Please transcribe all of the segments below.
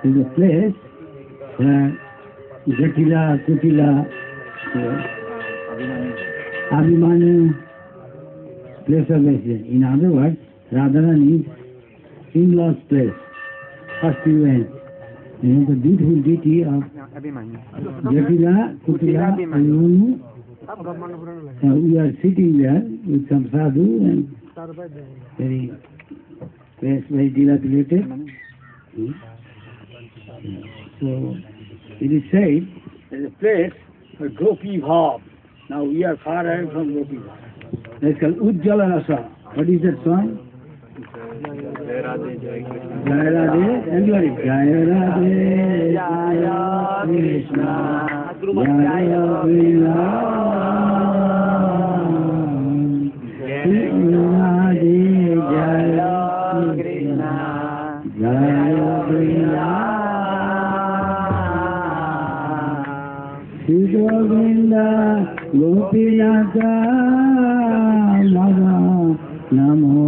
is a place where Jatila, Kutila, Abhimanyu place of residence. In other words, Radharani's in-laws place. First we went. The beautiful deity of Jatila, Kutila, Abhimanyu. We are sitting there with some sadhu and very dilapidated. So it is said there is a place for Gopi Bhav. Now we are far away from Gopi Bhav. It's called Ujjala Rasa. What is that song? Jai Radhe, everybody. Jai Radhe, Jaya Krishna, Jaya Krishna, Jaya Radhe, Jaya Krishna, Jaya Krishna, Shri Govinda, Gopinatha, Madha, Namo.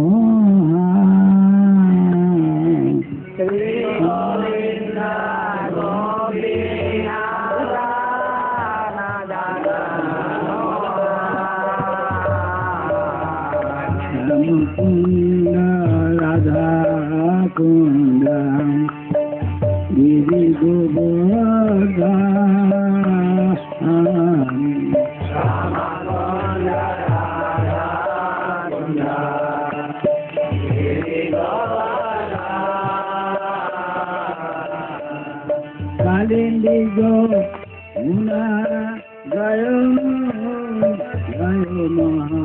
Kunda Radha Kunda Giri Govarga Kalindigo Muna Gayo Gayo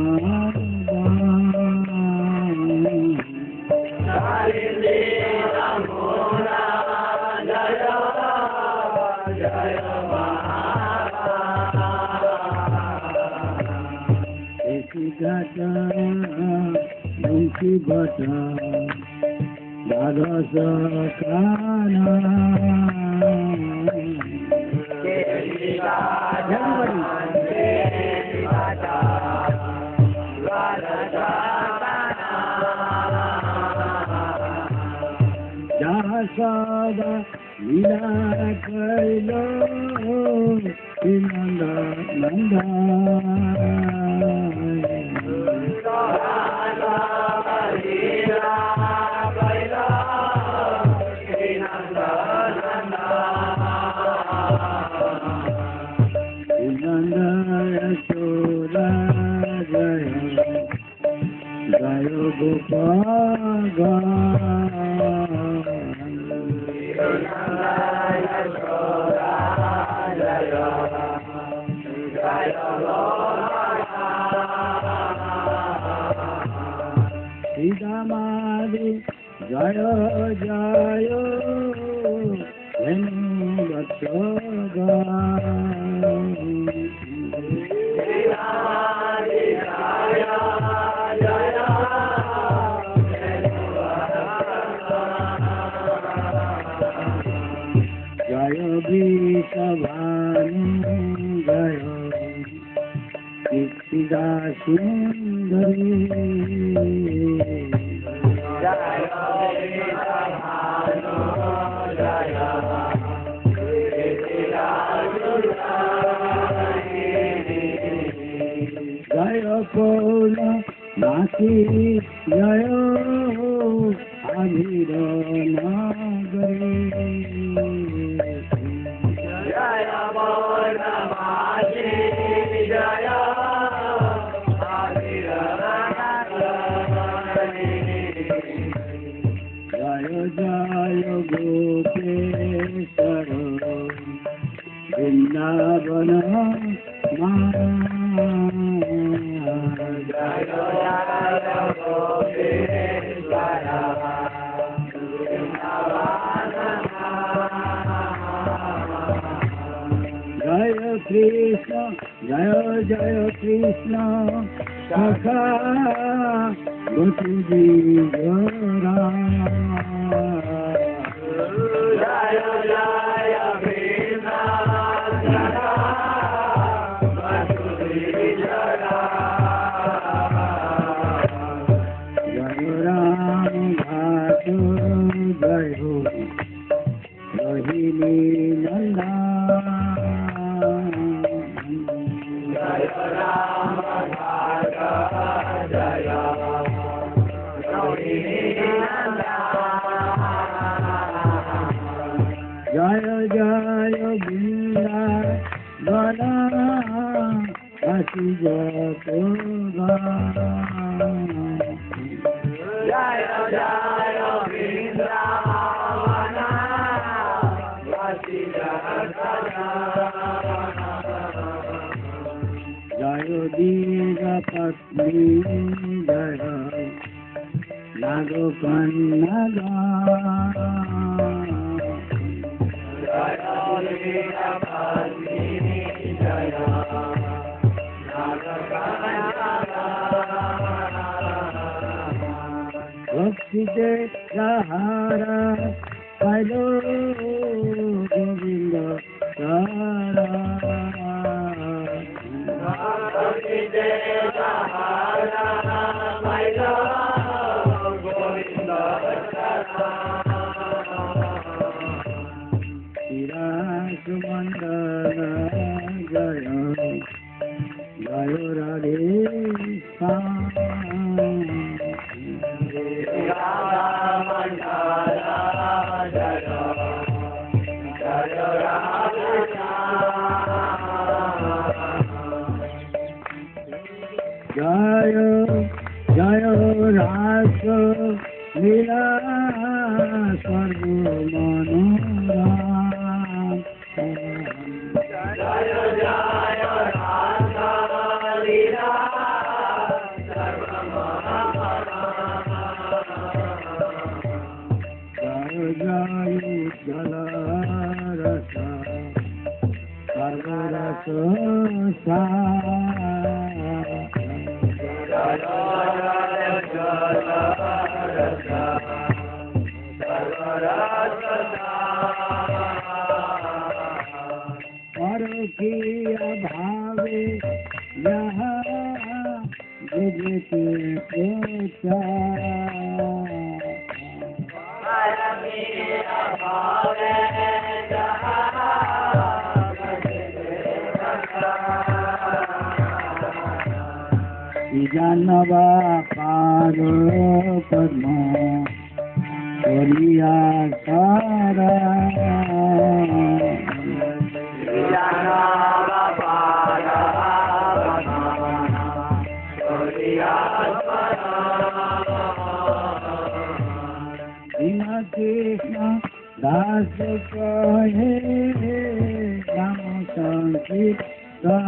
Gata, Bunki Bata, Dada Sakana. Jasada, Lila Kailo, Nanda, Nanda. Jayo Gopaga Sidamadi Jayo Jayo Venu Vachoga Sidamadi Jayo Jayo Vishabhanu Jayo Siddha Sundari Jayo Vishabhanu Jayo Siddha Sundari Jayo Purna Naki Jayo Abhira Nagari Jaya Purna Naki Jaya Abhira Nagari Jaya Jaya Gopeshwara Vrindavana Jaya Jaya Gopeshwara Jaya Krishna, Jaya Jaya Krishna, Sakha Gopiji Jara. Jaya Jaya Krishna, Sakha Gopiji Jara. Jaya Ram Bhatu Jaya Gana Asi Jatoga Jaya Jaya Vrindavana Asi Jatoga Jaya Dira Patni Jaya Nago Kannaga Jaya Dira Patni Jaya Nago Kannaga Okside Sahara Pailo Govinda Sahara Okside Sahara Pailo Govinda Sahara Shiras Mandala Jaya Jaya Radhe Sam Jaya Jaya Rasa Lila Sarva Manoram Jaya Jaya Rasa Lila Sarva Manoram Jaya Jaya Jala Rasa Sarva Rasa Sa Parakiya bhave yaha bhajate kocha Parakiya bhave yaha bhajate kocha Ijanava paro padma Koriya sara Ijanava paro padma Koriya sara Krishna Krishna Das kahe Nam Sankirtan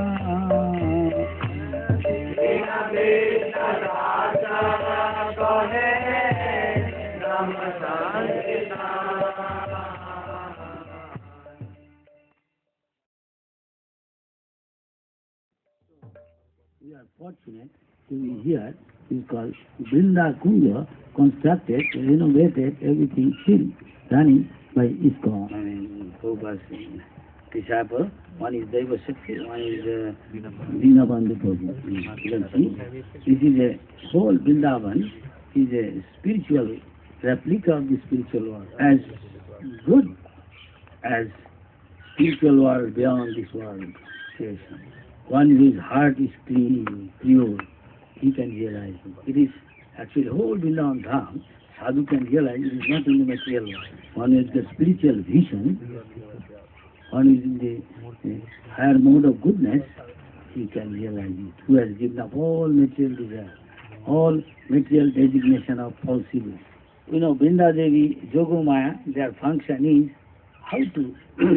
We are fortunate to be here because Vrinda Kunja constructed, renovated everything still running by ISKCON. Prabhupada's disciple. One is Daiva Shakti, one is Dinabandhu Prabhu. You can see, this is a whole Vrindavan is a spiritual replica of the spiritual world. As good as spiritual world beyond this world creation. One whose heart is clean, pure, he can realize it. It is actually whole Vrindavan Dham, sadhu can realize it is not in the material world. One is the spiritual vision, one is in the higher mode of goodness, he can realize it. Who has given up all material desire, all material designation of false evil. Vrinda Devi, Jogomaya, their function is how to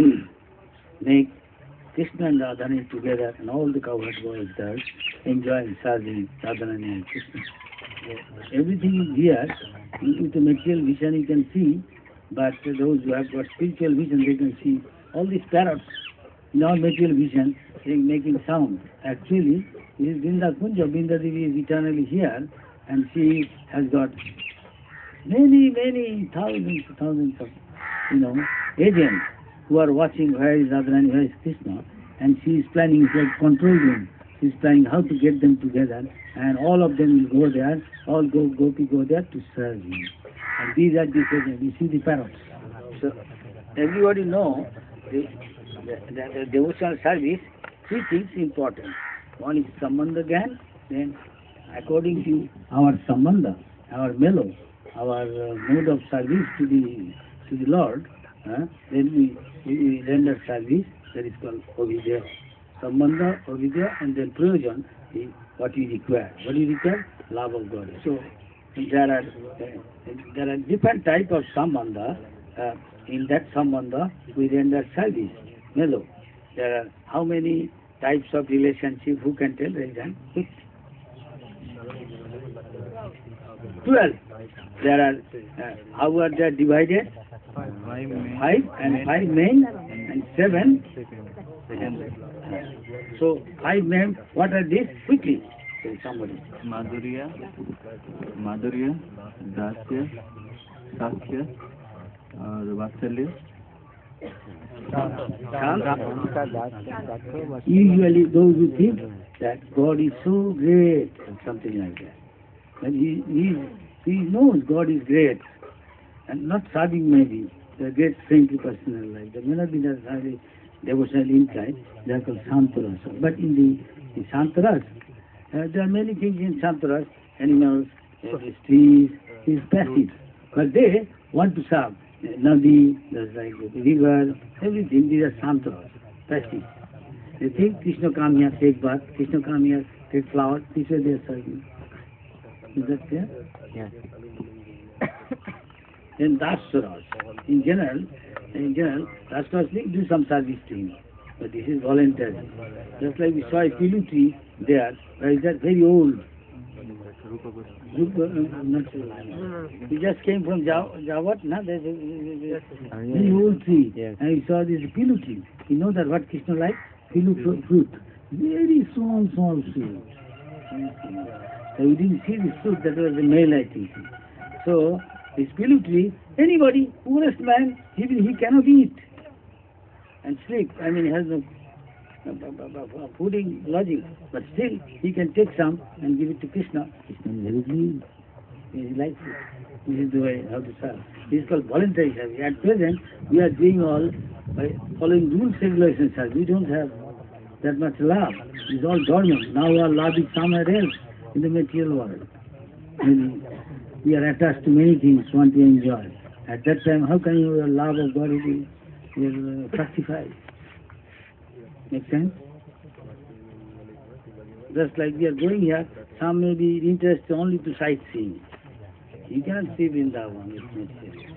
make Krishna and Radharani together and all the cowherd boys there enjoying serving Radharani and Krishna. Everything is here. With the material vision you can see, but those who have got spiritual vision, they can see all these parrots, non-material vision, making sound. Actually, it is Vrinda Kunja. Vrinda Devi is eternally here, and she has got many thousands of, agents who are watching where is Radharani, where is Krishna, and she is planning, it's like control room. She is planning how to get them together, and all of them will go there, all gopi go there to serve him. And these are the agents. You see the parrots. So everybody know the devotional service, three things important. One is Sambandha Gyan, then according to our Sambandha, our melo, our mode of service to the Lord, then we render service. That is called Ovidya. Sambandha, Ovidya, and then Prayojan is what you require. What you require? Love of God. So there are different type of Sambandha. In that Sambandha, we render service. Hello. There are how many types of relationship? Who can tell? Raise hand. 12. There are, how are they divided? 5 and 5 men and 7. So 5 men, what are these? Quickly, say somebody. Madhurya, Dasya, Sakya, और वात्सल्य. Usually those who think that God is so great and something like that. But he knows God is great and not serving maybe the great saintly personal life. They may not be necessarily devotionally inclined. They are called Santaras. But in the Santaras, there are many things in Santaras, animals, trees, is passive. But they want to serve. Nadi, there's like the river, everything, these are Santaras, passive. They think Krishna come here, take bath, Krishna come here, take flower, this way they are serving. Is that clear? Yes. Then Daswaras. In general, Daswaras do some service to him. But this is voluntary. Just like we saw a pilu tree there, where is that very old. He just came from Jawat, na? There's a very old tree. Yes. And he saw this pilu tree. You know that what Krishna likes? Pilu fruit. Very small fruit. So we didn't see this fruit, that was the male, I think. So, this pilu tree, anybody, poorest man, he cannot eat and sleep. I mean, he has no fooding, lodging, but still he can take some and give it to Krishna. Krishna is very clean. He likes it. This is the way how to serve. This is called voluntary service. At present, we are doing all by following rules, regulations. We don't have that much love. It's all dormant. Now our love is somewhere else in the material world. We are attached to many things, want to enjoy. At that time, how can your love of God will fructify? Make sense? Just like we are going here, some may be interested only to sightseeing. You cannot see Vrindavan with meditation.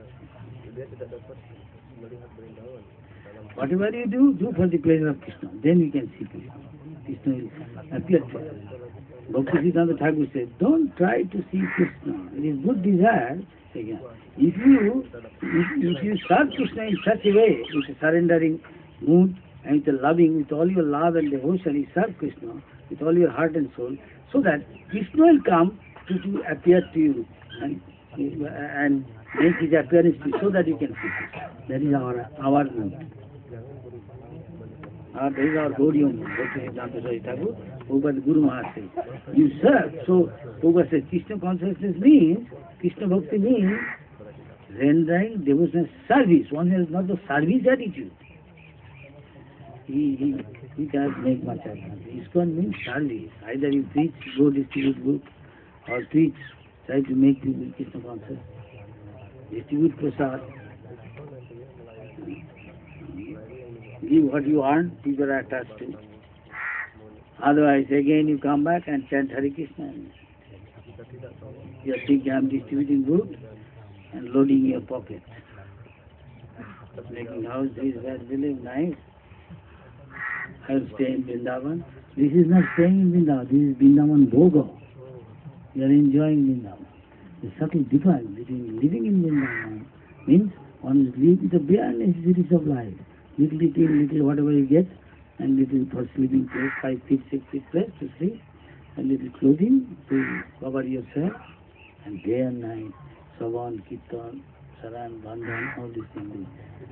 Whatever you do for the pleasure of Krishna. Then you can see Krishna. Krishna will appear to you. Bhakti-Siddhanta Thakur said, don't try to see Krishna. It is good desire. Again, if you serve Krishna in such a way, with a surrendering mood, and with a loving, with all your love and devotion, you serve Krishna with all your heart and soul, so that Krishna will come to appear to you and make his appearance to you, so that you can see Krishna. That is our mood. That is our Gaudiya mood. Bhakti-Siddhanta Thakur, Prabhupada Guru Maharaj says, you serve. So Prabhupada says, Krishna consciousness means, Krishna Bhakti means rendering devotional service. One has not the service attitude. He cannot make much advance. ISKCON means service. Either you preach, go distribute book, or preach, try to make people Krishna conscious. Distribute prasad. Give what you earn, people are attached to. Otherwise, again you come back and chant Hare Krishna. You are thinking I am distributing good and loading your pocket. Making house, this, that, really nice. I will stay in Vrindavan. This is not staying in Vrindavan, this is Vrindavan Bhoga. You are enjoying Vrindavan. The subtle difference between living in Vrindavan means one is living with the bare necessities of life. Little whatever you get, and little for sleeping place, 5 feet, 6 feet place to sleep, and little clothing to cover yourself, and day and night, Savan, Kirtan, Saran, Bandhan, all these things.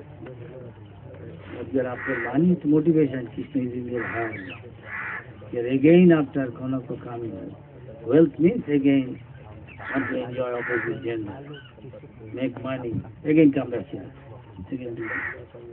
But you are after money, it's motivation, Krishna is in your heart. You are again after Konaka coming. Wealth means again, want to enjoy opposite gender, make money, again come back here. Again do that.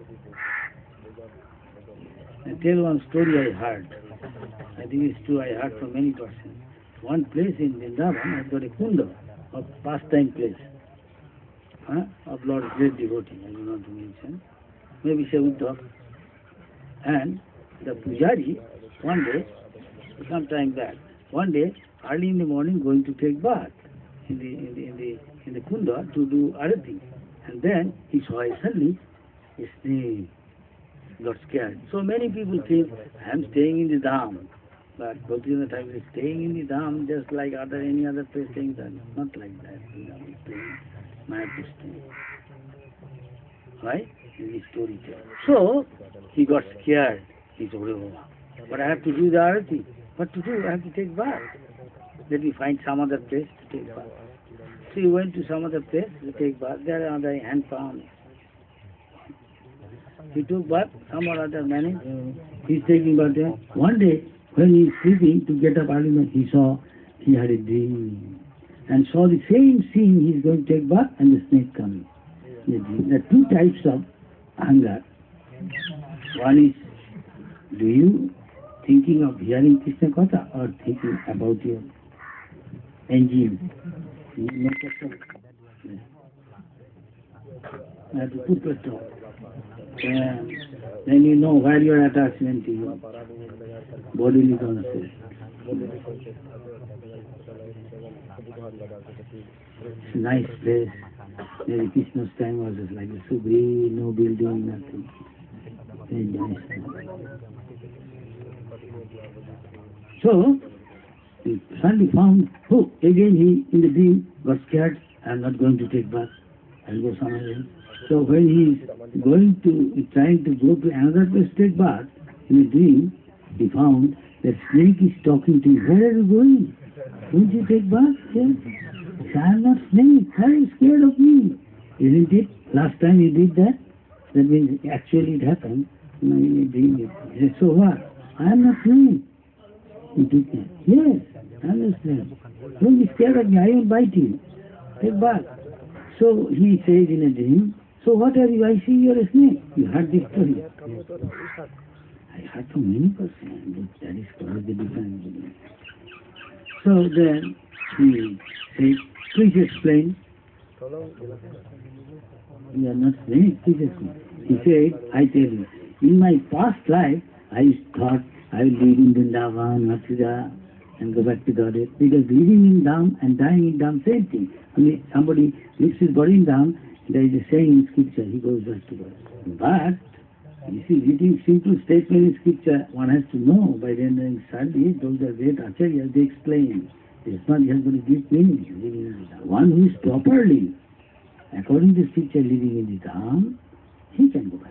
I tell one story I heard. I think it's true, I heard from many persons. One place in Vrindavan has got a kunda, a pastime place. of Lord's great devotee, I do not mention, maybe say Uddhav. And the Pujari, one day, some time back, one day, early in the morning, going to take bath in the kunda to do arati. And then he saw suddenly a snake, got scared. So many people think, I am staying in the dham. But Bhaktivinoda Thakur is staying in the dham just like any other place staying there. Not like that. You know, he's staying, Mahaprabhu. Right? In the storyteller. So, he got scared. He told, oh, but I have to do the arati. What to do? I have to take bath. Let me find some other place to take bath. So he went to some other place to take bath. There are other hand palms. He took bath, some or other managed. He's taking bath there. One day, when he is sleeping to get up early, he saw he had a dream. And saw the same scene, he is going to take bath and the snake coming. There are two types of anger. One is, do you thinking of hearing Krishna Katha or thinking about your engine? I have to put the stop. Then you know where your attachment is. Bodily concept. It's a nice place. Maybe Krishna's time was just like a Subri, no building, nothing. Very nice. So, he suddenly found, oh, again he, in the dream, got scared. I am not going to take bath. I'll go somewhere else. So when he is trying to go to another place to take bath, in a dream, he found that snake is talking to him. Where are you going? Won't you take bath? Yes. I am not snake. Why are you scared of me? Isn't it? Last time you did that? That means actually it happened. No, in a dream. He said, so what? I am not snake. He took it. Yes, I am not snake. Don't be scared of me. I will bite you. Take bath. So he says in a dream, so what are you? I see you are a snake. You heard this story. I heard from many persons. That is called the difference. So then he says, please explain. You are not snake. Please explain. He said, I tell you, in my past life, I thought I will live in Vrindavan, Mathura, and go back to Godhead. Because living in Dham and dying in Dham, same thing. I mean, somebody leaves his body in Dham, there is a saying in scripture, he goes back to God. But, you see, reading simple statement in scripture, one has to know by rendering service, those are great acharyas, they explain. It's not just going to give meaning, living in the Dham. One who is properly, according to scripture, living in the Dham, he can go back.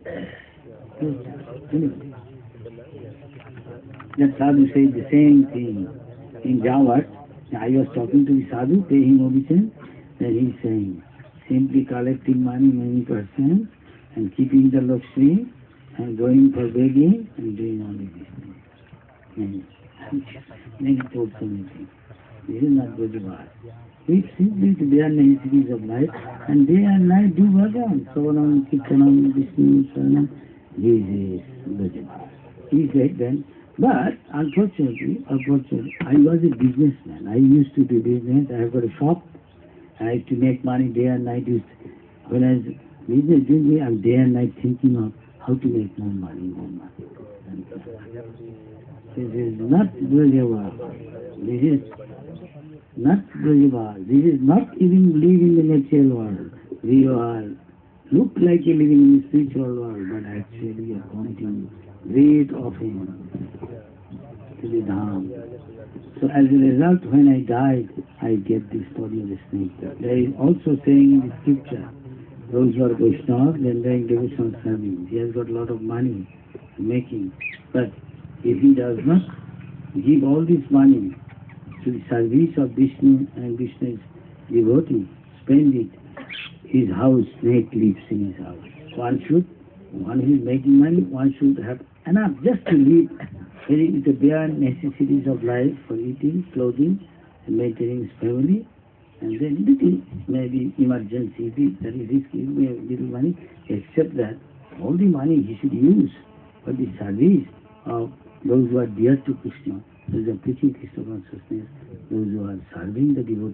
That sadhu said the same thing in Jawat. I was talking to the sadhu, paying obeisance, then he is saying, simply collecting money, many persons, and keeping the Lakshmi, and going for begging, and doing only this thing. Then he told so many things. This is not Brajabhas. It's simply the bare necessities of life, and day and night do bhajan. Savanam, Kirtanam, Vishnu, Saranam. This is Brajabhas. He said then, but unfortunately, I was a businessman. I used to do business. I have got a shop. I have to make money day and night. When I was business doing, I'm day and night thinking of how to make more money. And this is not Brajabhas. This is not Brajabhas. This is not even living in the natural world. We are look like a living in the spiritual world, but actually we are committing great offering to the Dham. So as a result, when I died, I get this body of a snake. There is also saying in the scripture, those who are Vaishnavas, then doing devotional service. He has got a lot of money making. But if he does not give all this money to the service of Vishnu and Vishnu's devotee, spend it, his house, snake lives in his house. One who is making money, one should have enough just to live with the bare necessities of life for eating, clothing, and maintaining his family, and then little maybe emergency, that is his little money, except that all the money he should use for the service of those who are dear to Krishna, those who are preaching Krishna consciousness, those who are serving the devotees,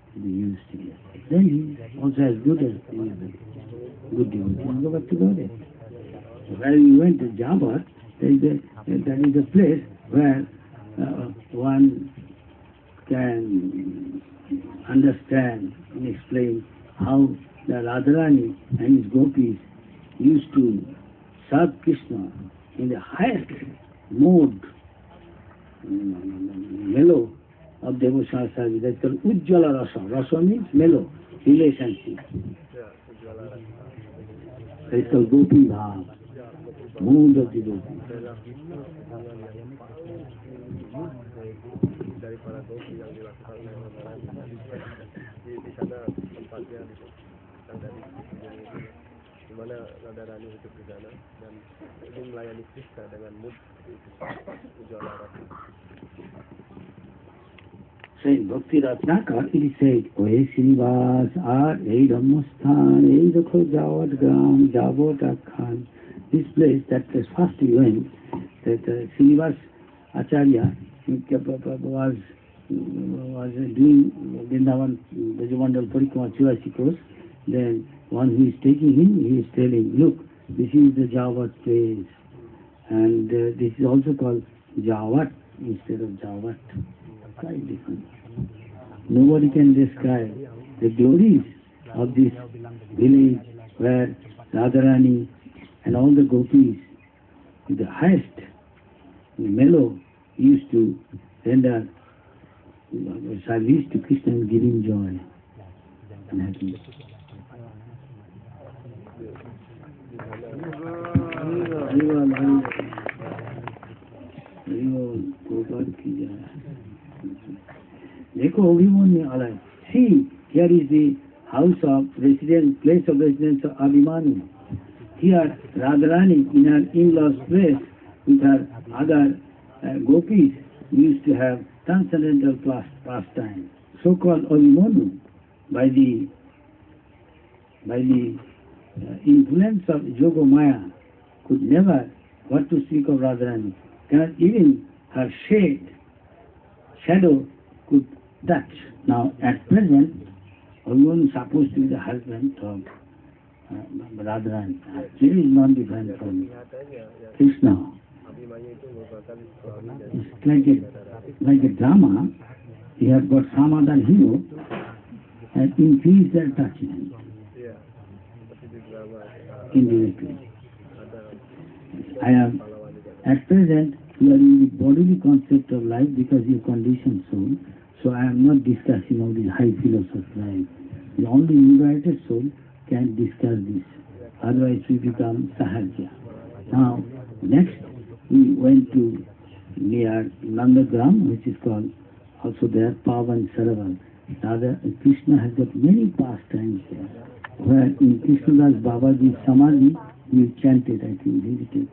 to be used here. Then he also has good devotee and go back to Godhead. So where we went to Java, that is a place where one can understand and explain how the Radharani and his gopis used to serve Krishna in the highest mode, mellow of devotional service. That's called Ujjala Rasa. Rasa means mellow, relationship. That's called Gopi Bhav, mood of the Gopi. Dari para gopi yang dilakukan oleh di sana tempatnya yang dari di mana Radharani hidup di sana dan ini melayani Krishna dengan mood Ujjala Rasa. Saying Bhakti Ratnakar, it is said, Oye Srinivas, Ei Dhammasthana, Ei Dakho Jawat Gram, Javot Akhan. This place, that place first we went, that Srinivas Acharya was doing Vrindavan Brajamandal Parikrama Churasi course. Then one who is taking him, he is telling, look, this is the Javat place. And this is also called Javat instead of Javat. Quite different. Nobody can describe the glories of this village where Radharani and all the gopis, the highest mellow, used to render service to Krishna and give him joy and happiness. See, here is the house of residence, place of residence of Abhimanyu. Here, Radharani in her in-laws' place with her other gopis used to have transcendental pastime, so-called Abhimanyu, by the influence of Yogamaya, could never, what to speak of Radharani, cannot even her shadow could touch. Now, at present, Abhimanyu is supposed to be the husband of Radharani. Actually, is not different from Krishna. It's like a drama. You have got some other hero and increase their attachment indirectly. I am, at present, you are in the bodily concept of life because you are conditioned soul. So I am not discussing all these high philosophy of life. The only liberated soul can discuss this. Otherwise we become sahaja. Now, next we went to near Nandagram, which is called also there Pavan Sarovar. Rather, Krishna has got many pastimes there. Where in Krishnadas Babaji's Samadhi, we chanted, I think, visited.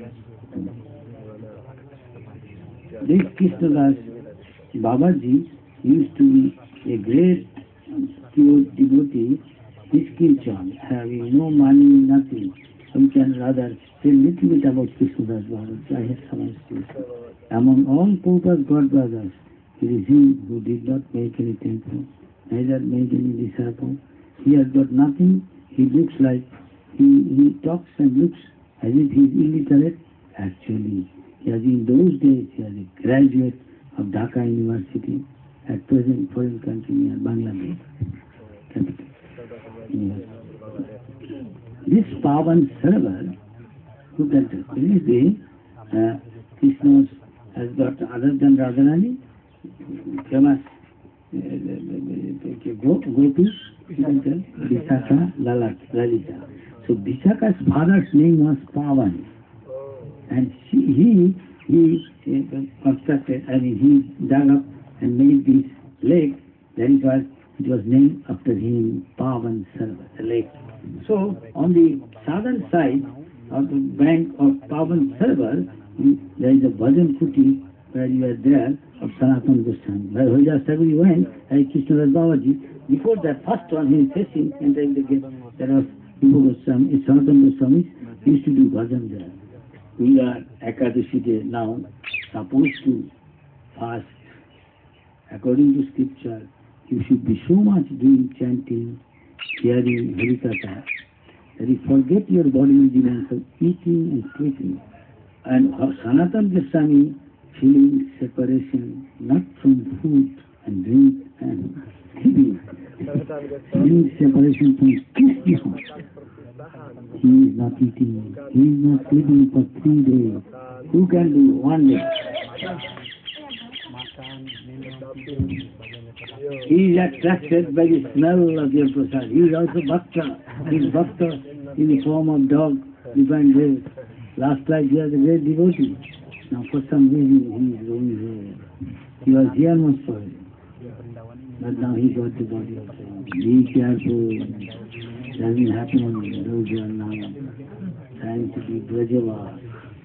This Krishnadas Babaji used to be a great pure devotee, Niskilchan, having no money, nothing. We can rather say a little bit about Krishnadas Babaji. I have some experience. Among all Prabhupada's god brothers, it is he who did not make any temple, neither made any disciple. He has got nothing. He looks like, he talks and looks as if he is illiterate. Actually, he has in those days, he was a graduate of Dhaka University, at present foreign country near Bangladesh capital. Yes. This Pavan Sarovar, look at this. This is the Krishna has got, other than Radharani, famous gopis, Vishakha, Lalita. So Vishakha's father's name was Pavan, and he constructed, he dug up and made this lake. That is why it was named after him, Pavan Sarovar, the lake. So on the southern side of the bank of Pavan Sarovar, there is a Bhajan Kuti where you are there of Sanatana Goswami. Where Haridas Thakur went, Krishnadas Babaji. Before that first one, he is facing entering the gate. There was Goswami, Sanatana Goswami used to do bhajan there. We are Ekadashi day now supposed to fast. According to scripture, you should be so much doing chanting, hearing Harikatha, that you forget your bodily demands of eating and sleeping. And Sanatana Goswami feeling separation not from food and drink and sleeping, feeling separation from Krishna. He is not eating, he is not sleeping for 3 days. Who can do 1 day? He is attracted by the smell of your prasad. He is also bhakta. He is bhakta in the form of dog. You find there. Last life he was a great devotee. Now for some reason he is going here. He was here most probably. But now he got the body. Be careful. It doesn't happen. Those who are now trying to be Brajavas.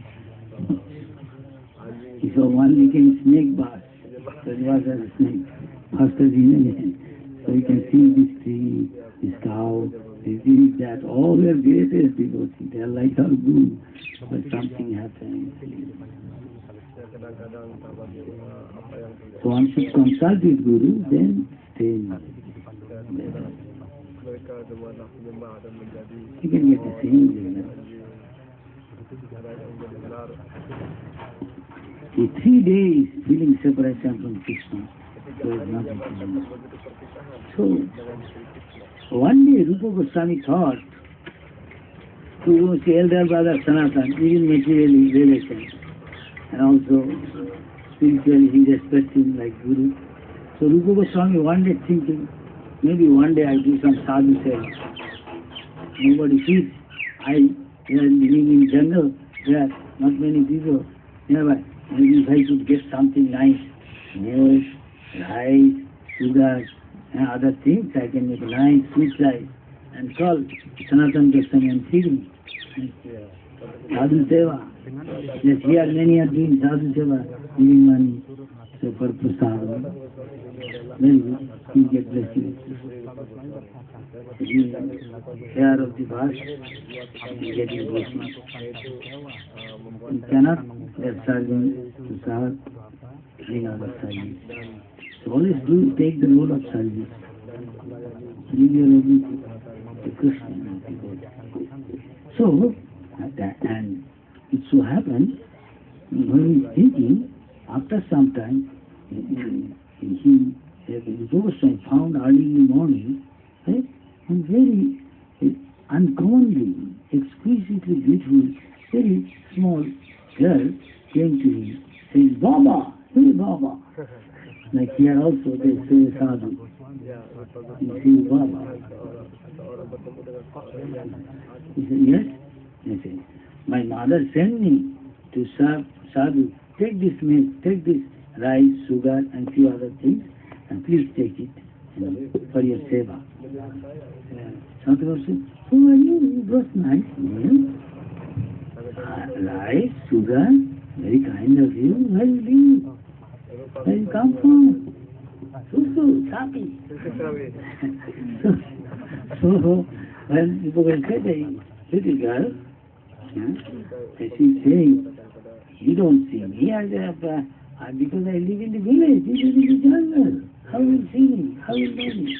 He saw one became snake bath. That was a snake. After the so you can see this tree, this cow, this that, all their greatest devotees. They are like our guru. But something happened. So one should consult with Guru, then stay. You can get the same. The 3 days feeling separation from Krishna. So one day Rupa Goswami thought to tell their brother Sanatana, even materially relation, and also spiritually he respects him like Guru. So Rupa Goswami one day thinking, maybe one day I do some sadhu seva. Nobody sees. We are living in jungle, there are not many people nearby. Maybe if I could get something nice, milk, rice, sugar, and other things, I can make a nice sweet rice and call Sanatana Goswami and feed him. Sadhu Seva. Yes, here many are doing sadhu seva, giving money. So for prasad, very good, you get blessings. Care of the bus, you get your blessings. You cannot let serving prasad, bring other service. So always do take the role of service. Give your everything to Krishna. So, and it so happened, when he is thinking, after some time, the Goswami found early in the morning, right, and very uncommonly, exquisitely beautiful, very small girl came to him, saying, Baba, hey Baba. Like here also they say sadhu. You see Baba. He said, yes. He said, my mother sent me to serve sadhu. Take this milk, take this rice, sugar and few other things and please take it for your seva. Sadhu said, who are you? You brought nice milk, rice, sugar, very kind of you. Where you live? Where you come from? Susu, Sapi. So when people will say the little girl, she's saying, you don't see me because I live in the village, you live in the jungle. How will you see me? How will you know me?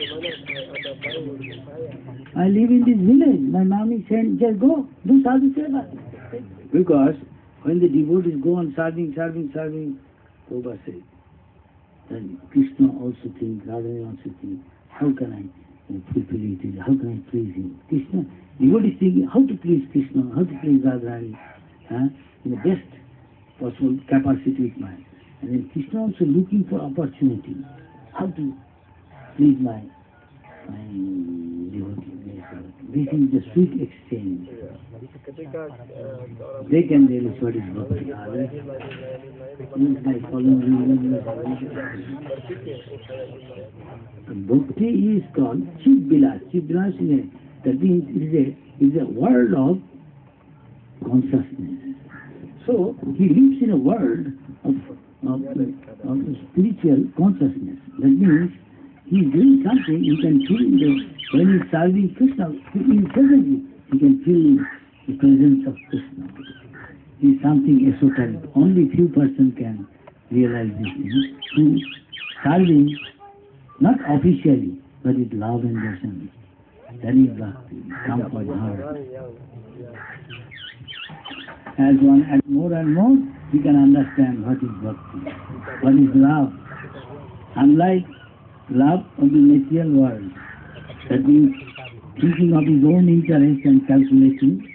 I live in this village. My mommy said, just go, do sadhu seva. Because when the devotees go on serving, Prabhupada said, then Krishna also thinks, Radharani also thinks, how can I fulfill it? How can I please him? Krishna, devotees thinking how to please Krishna, how to please Radharani, in the best possible capacity of mind. And then Krishna also looking for opportunity, how to please my devotee. This is the sweet exchange. They can realize what is bhakti. Like following bhakti is called Chit Vilas. Chit Vilas that means is a world of consciousness. So he lives in a world of spiritual consciousness. That means he is doing something, you can feel when he is serving Krishna, presently, you can feel the presence of Krishna. He is something esoteric. Only few persons can realize this. Through serving not officially, but with love and devotion. That is bhakti, come from heart. As one adds more and more, he can understand what is bhakti, what is love. Unlike love of the material world, that means thinking of his own interest and calculating.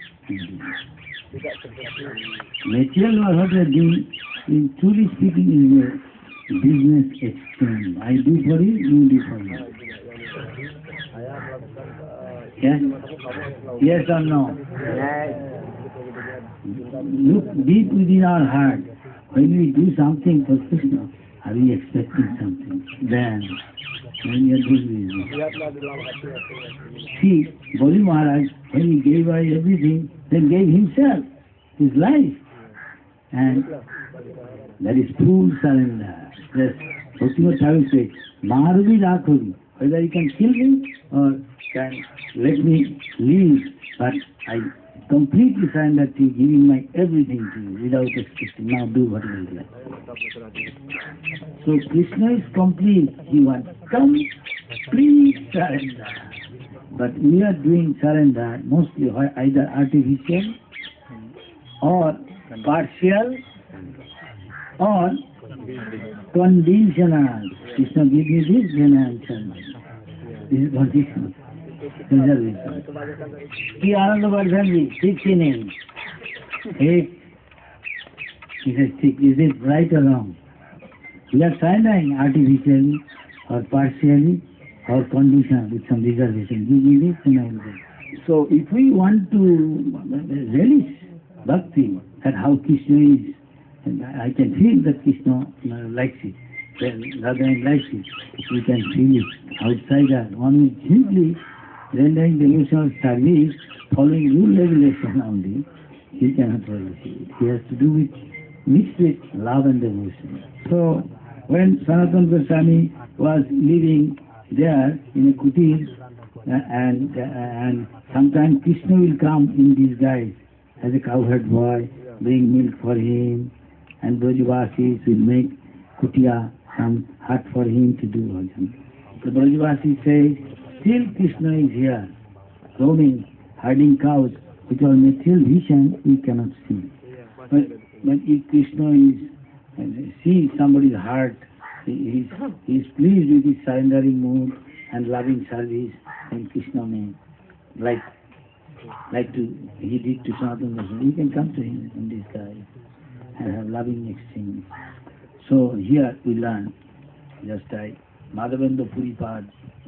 Material world, what we are doing, in truly speaking, is a business exchange. I do for you, you do for me. Yes? Yes or no? Look deep within our heart. When we do something for Krishna, are we expecting something? Then, when we are doing business. See, Bali Maharaj, when he gave away everything, then gave himself, his life. And that is full surrender. Yes, Bhaktivinoda Thakur said, Maharubi Rakhobi, whether you can kill me or can let me live, but I completely surrender to you, giving my everything to you without expecting. Now do what you will like. So Krishna is complete. He wants complete surrender. But we are doing surrender mostly either artificial or partial or conditional. Krishna give me this, then I will surrender. This is conditional. Reservation. Ki Ananda Bardhanji, 60 names. 8. He says, is it right or wrong? We are surrendering artificially or partially or conditional with some reservation. Give me this and I will do. So if we want to relish bhakti, that how Krishna is, and I can feel that Krishna likes it, then Radharani likes it, we can feel it outside. One is simply rendering devotional service, following rule regulation only, he cannot relish it. He has to do with mixed with love and devotion. So when Sanatana Goswami was living there in a kutir, and sometimes Krishna will come in disguise as a cowherd boy, bring milk for him, and Brajavasis will make kutia, some hut for him to do bhajan. The Brajavasi says, still Krishna is here, roaming, herding cows, which are material vision we cannot see. But if Krishna is sees somebody's heart, he is pleased with his surrendering mood and loving service, then Krishna may he did to Sanatana Goswami. You can come to him in disguise and have loving exchange. So here we learn, just like Madhavendra Puripad,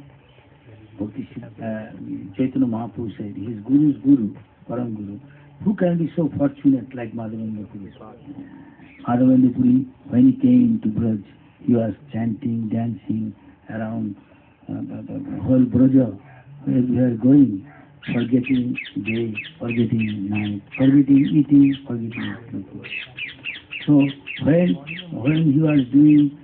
Chaitanya Mahaprabhu said, his Guru's Guru, Param Guru. Who can be so fortunate like Madhavendra Puri? Madhavendra Puri, when he came to Braj, he was chanting, dancing around the whole Braja, where we are going, forgetting day, forgetting night, forgetting eating, forgetting sleeping. So when he was doing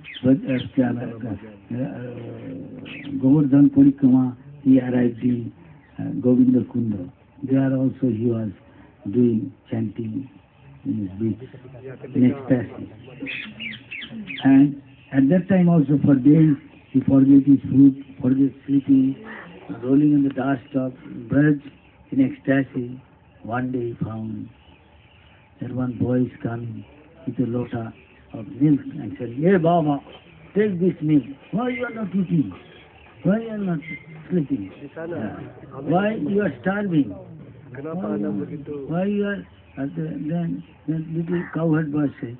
Govardhan Parikrama, he arrived in Govinda Kunda. There also he was doing chanting in his beats, in ecstasy. And at that time also for days he forget his food, forget sleeping, rolling in the dust of Braj in ecstasy. One day he found that one boy is coming with a lota of milk and said, "Hey Baba, take this milk. Why you are not eating? Why you are not sleeping? Why you are starving? Why you are..." Then little cowherd boy said,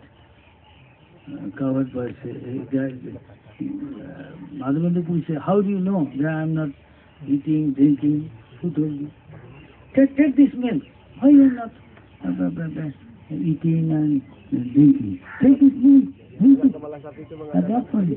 Madhavendra Puri said, "How do you know that I am not eating, drinking? Who told you? Take this milk. Why you are not eating and drinking? Take this milk. Drink it. Adapt for you.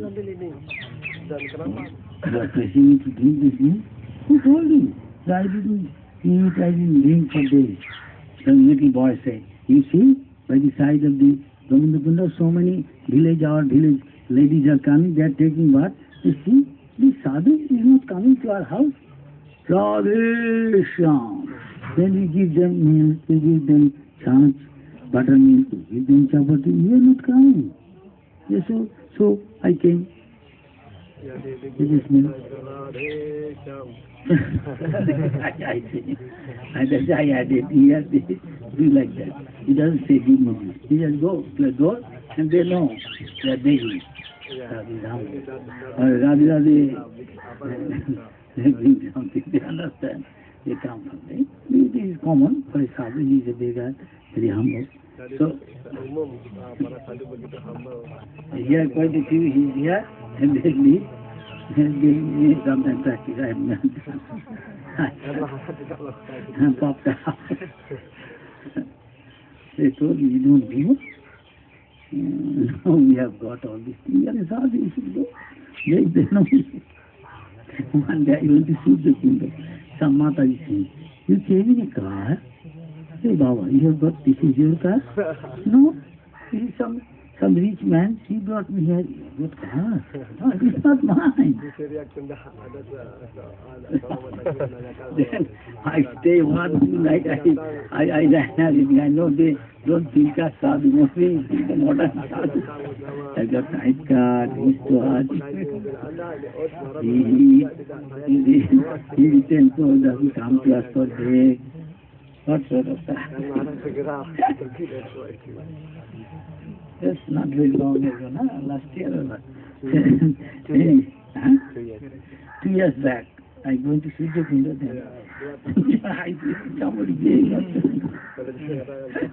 You are pressing me to drink this milk? Who told you? I didn't eat, I didn't drink for days." Some little boy said, "You see, by the side of the Govinda Kunda, so many village ladies are coming, they are taking bath. You see, the sadhu is not coming to our house. Radhe Shyam. Then we give them milk, we give them chach, buttermilk, we give them chapati. You are not coming." Yes, so I came. It is mean. Radhe Shyam. I say, and that's why I added. He has to do like that. He doesn't say give me this. He just go, and they know they are begging. Radhe Ram. Radhe Radhe. They bring something. They understand. They come from there. This is common for a sadhu. He is a beggar, very humble. So Umum para sadhu begitu humble. here quite a few is here, and they leave. And they sometimes practice. I have not done. Popped out. They told me, you don't give. Now we have got all these things. Yes, sadhu, you should go. They know. One day I went to shoot the kingdom. Some Mata is saying, you came in a car? Hey Baba, you have got, this is your car? No, this is some rich man, he brought me here. What car? No, it is not mine. Then I stay 1 night, I know they don't think of sadhu, mostly think of modern sadhu. I got nice car, nice watch. He returned so that he come to us for break. What sort of that? Just not very long ago, no? Last year or what? 2 years back. I went to Surya Kunda then. I see somebody gave us.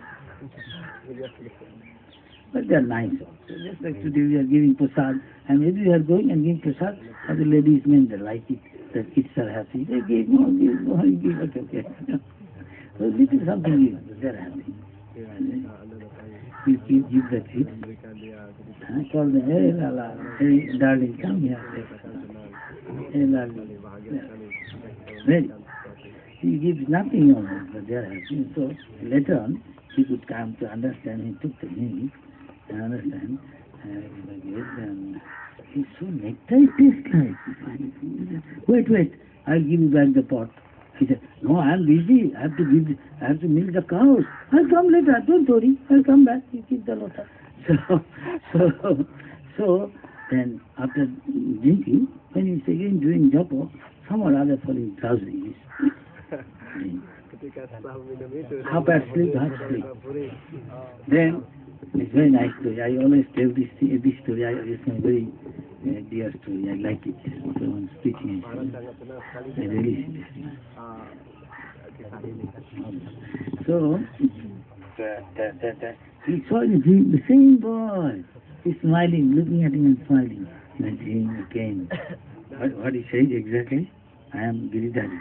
But they are nice also. Just like today we are giving prasad. And maybe we are going and giving prasad. Other ladies, men, they like it. The kids are happy. They give more, give it, okay. So this is something they are happy. You give the kids. Call them, hey Lala, hey darling, come here. Hey darling. Well, he gives nothing on it, but they are happy. So later on, he could come to understand. He took the meat and understand. And he's so nectar tastes like. Wait, I'll give you back the pot. He said, no, I'm busy. I have to milk the cows. I'll come later. Don't worry. I'll come back. You keep the lota. So then after drinking, when he's again doing japa, some or other falling drowsy. Half asleep. Then it's very nice story. I always tell this story. It's a very dear story. I like it. So I'm speaking. I really listen. So he saw in the dream the same boy. He's smiling, looking at him and smiling. In the dream again. What he said exactly? I am Giridhari.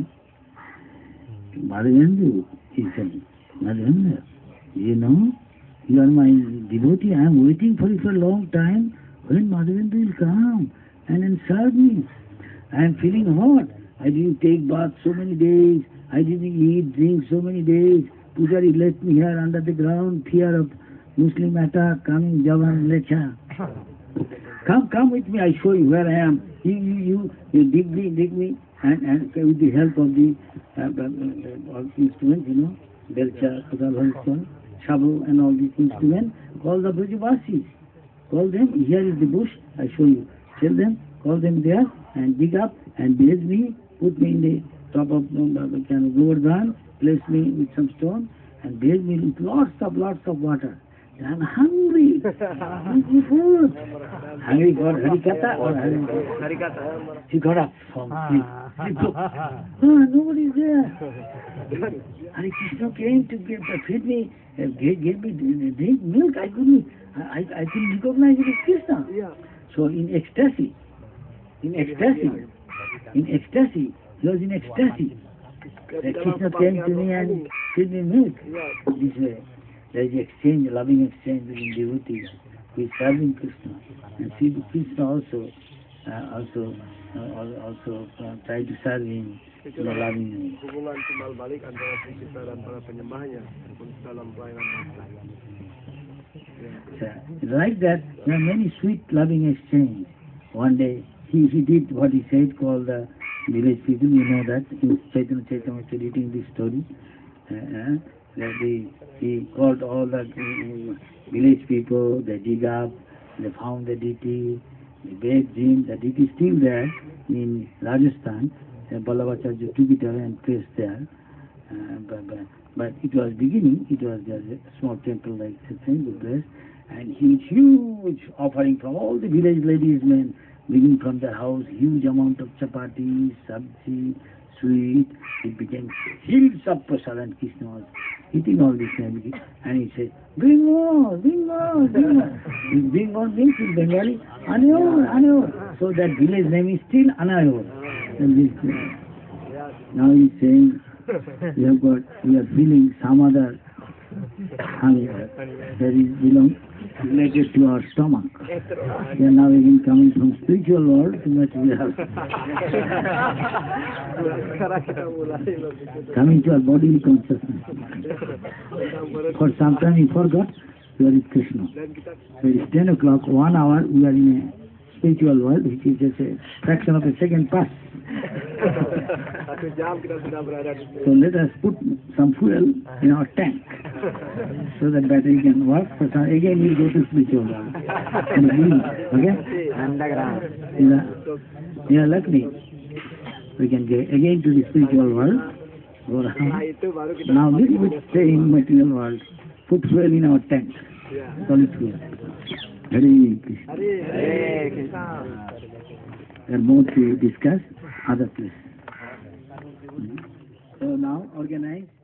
Madhavendra, he said, Madhavendra, you know, you are my devotee. I am waiting for you for a long time. When Madhavendra will come and then serve me. I am feeling hot. I didn't take bath so many days. I didn't eat, drink so many days. Pujari left me here under the ground, fear of Muslim attack coming, Javan, Lecha. Come with me, I show you where I am. You dig me, and with the help of the instruments, you know, Belcha, Kudal, Shabu, and all these instruments, call the Brajavasis. Call them, here is the bush, I show you. Tell them, call them there, and dig up, and bathe me, put me in the top of the Govardhan, place me with some stone, and bathe me with lots of water. I'm hungry. Give me food. Hungry for Harikatha or Harikatha? He got up from sleep. Nobody's there. Hare Krishna came to feed me, gave me drink milk. I couldn't recognize it as Krishna. So in ecstasy, he was in ecstasy. The Krishna came to me and fed me milk. This way. There is exchange, loving exchange between devotees who is serving Krishna. And see, Krishna also try to serve him in a loving way. Hubungan timbal balik antara kita dan para penyembahnya dalam pelayanan bangsa. Like that, there are many sweet loving exchange. One day he did what he said, called the village people, you know that, in Chaitanya Charitamrita reading this story. That he called all the village people, they dig up, they found the deity, the big gym, that it is still there in Rajasthan. Vallabhacharya took it away and placed there. But it was beginning, it was just a small temple like the same place, and huge offering from all the village ladies, men, bringing from their house huge amount of chapati, sabji, sweet. It became hills of prasad, and Krishna was eating all this, and he said, bring more, bring more, bring more. Bring more means in Bengali, Anayor, Anayor. So that village name is still Anayor. And this, now he's saying, we are feeling some other honey that is related to our stomach. We are now again coming from spiritual world to material. Coming to our bodily consciousness. For some time we forgot we are with Krishna. So it's 10 o'clock, 1 hour, we are in a spiritual world, which is just a fraction of a second past. So let us put some fuel in our tank so that battery can work. So again we go to spiritual world. Okay? Underground. Yeah, luckily we can get again to the spiritual world. Now little bit stay in material world. Put fuel in our tank. Solid fuel. Hare Krishna. Hare Krishna. There are more to discuss other places. So now organize.